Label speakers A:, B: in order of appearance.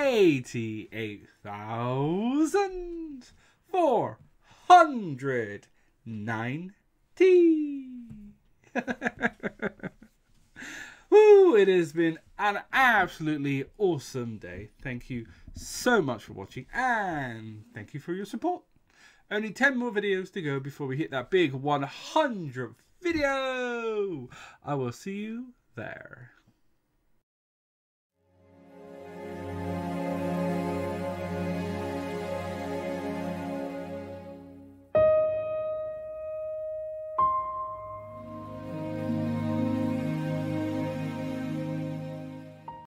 A: 88,490. Woo! It has been an absolutely awesome day. Thank you so much for watching, and thank you for your support. Only 10 more videos to go before we hit that big 100th video. I will see you there.